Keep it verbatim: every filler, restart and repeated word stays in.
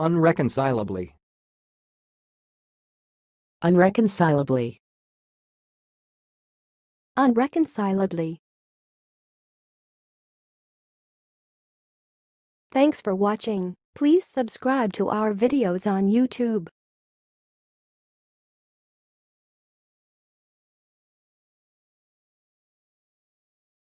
Unreconcilably. Unreconcilably. Unreconcilably. Thanks for watching. Please subscribe to our videos on YouTube.